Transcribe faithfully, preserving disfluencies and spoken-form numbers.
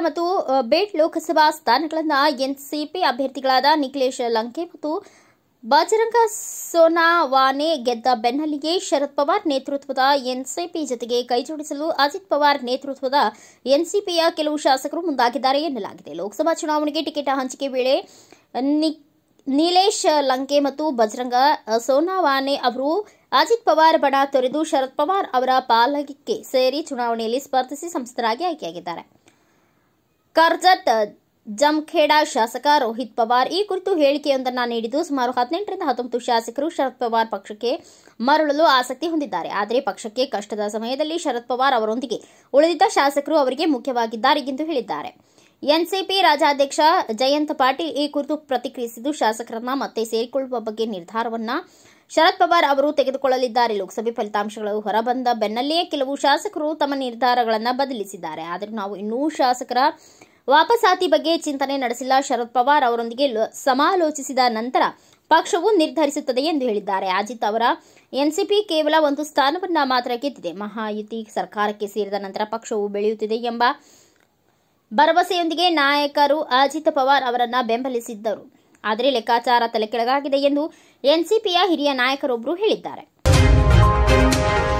ಮತ್ತು ಬೇಡ್ ಲೋಕಸಭಾ ಸ್ಥಾನಗಳನ್ನು ಎನ್ಸಿಪಿ ಅಭ್ಯರ್ಥಿಗಳಾದ ನಿಖಿಲೇಶ್ ಲಂಕೆ ಮತ್ತು ಬಜರಂಗ ಸೋನಾವಾನೆ ಗೆದ್ದ ಬೆನ್ನಲ್ಲಿಯೇ ಶರದ್ ಪವಾರ್ ನೇತೃತ್ವದ ಎನ್ಸಿಪಿ ಜೊತೆಗೆ ಕೈಜೋಡಿಸಲು ಅಜಿತ್ ಪವಾರ್ ನೇತೃತ್ವದ ಎನ್ಸಿಪಿಯ ಕೆಲವು ಶಾಸಕರು ಮುಂದಾಗಿದ್ದಾರೆ ಎನ್ನಲಾಗಿದೆ. ಲೋಕಸಭಾ ಚುನಾವಣೆಗೆ ಟಿಕೆಟ್ ಹಂಚಿಕೆ ವೇಳೆ ನಿಖಿಲೇಶ್ ಲಂಕೆ ಮತ್ತು ಬಜರಂಗ ಸೋನಾವಾನೆ ಅವರು ಅಜಿತ್ ಪವಾರ್ ಬಣ ತೊರೆದು ಶರದ್ ಪವಾರ್ ಅವರ ಪಾಲಕ್ಕೆ ಸೇರಿ ಚುನಾವಣೆಯಲ್ಲಿ ಸ್ಪರ್ಧಿಸಿ ಸಂಸದರಾಗಿ ಆಯ್ಕೆಯಾಗಿದ್ದಾರೆ. ಕರ್ಜತ್ ಜಮಖೇಡಾ ಶಾಸಕ ರೋಹಿತ್ ಪವಾರ್ ಈ ಕುರಿತು ಹೇಳಿಕೆಯೊಂದನ್ನು ನೀಡಿದ್ದು, ಸುಮಾರು ಹದಿನೆಂಟರಿಂದ ಹತ್ತೊಂಬತ್ತು ಶಾಸಕರು ಶರದ್ ಪವಾರ್ ಪಕ್ಷಕ್ಕೆ ಮರಳಲು ಆಸಕ್ತಿ ಹೊಂದಿದ್ದಾರೆ. ಆದರೆ ಪಕ್ಷಕ್ಕೆ ಕಷ್ಟದ ಸಮಯದಲ್ಲಿ ಶರದ್ ಪವಾರ್ ಅವರೊಂದಿಗೆ ಉಳಿದಿದ್ದ ಶಾಸಕರು ಅವರಿಗೆ ಮುಖ್ಯವಾಗಿದ್ದಾರೆ ಎಂದು ಹೇಳಿದ್ದಾರೆ. ಎನ್ಸಿಪಿ ರಾಜ್ಯಾಧ್ಯಕ್ಷ ಜಯಂತ್ ಪಾಟೀಲ್ ಈ ಕುರಿತು ಪ್ರತಿಕ್ರಿಯಿಸಿದ್ದು, ಶಾಸಕರನ್ನ ಮತ್ತೆ ಸೇರಿಕೊಳ್ಳುವ ಬಗ್ಗೆ ನಿರ್ಧಾರವನ್ನ ಶರದ್ ಪವಾರ್ ಅವರು ತೆಗೆದುಕೊಳ್ಳಲಿದ್ದಾರೆ. ಲೋಕಸಭೆ ಫಲಿತಾಂಶಗಳು ಹೊರಬಂದ ಬೆನ್ನಲ್ಲಿಯೇ ಕೆಲವು ಶಾಸಕರು ತಮ್ಮ ನಿರ್ಧಾರಗಳನ್ನು ಬದಲಿಸಿದ್ದಾರೆ. ಆದರೆ ನಾವು ಇನ್ನೂ ಶಾಸಕರ ವಾಪಸಾತಿ ಬಗ್ಗೆ ಚಿಂತನೆ ನಡೆಸಿಲ್ಲ. ಶರದ್ ಪವಾರ್ ಅವರೊಂದಿಗೆ ಸಮಾಲೋಚಿಸಿದ ನಂತರ ಪಕ್ಷವು ನಿರ್ಧರಿಸುತ್ತದೆ ಎಂದು ಹೇಳಿದ್ದಾರೆ. ಅಜಿತ್ ಅವರ ಎನ್ಸಿಪಿ ಕೇವಲ ಒಂದು ಸ್ಥಾನವನ್ನ ಮಾತ್ರ ಗೆದ್ದಿದೆ. ಮಹಾಯುತಿ ಸರ್ಕಾರಕ್ಕೆ ಸೇರಿದ ನಂತರ ಪಕ್ಷವು ಬೆಳೆಯುತ್ತಿದೆ ಎಂಬ ಭರವಸೆಯೊಂದಿಗೆ ನಾಯಕರು ಅಜಿತ್ ಪವಾರ್ ಅವರನ್ನ ಬೆಂಬಲಿಸಿದ್ದರು. ಆದರೆ ಲೆಕ್ಕಾಚಾರ ತಲೆಕೆಳಗಾಗಿದೆ ಎಂದು ಎನ್ಸಿಪಿಯ ಹಿರಿಯ ನಾಯಕರೊಬ್ಬರು ಹೇಳಿದ್ದಾರೆ.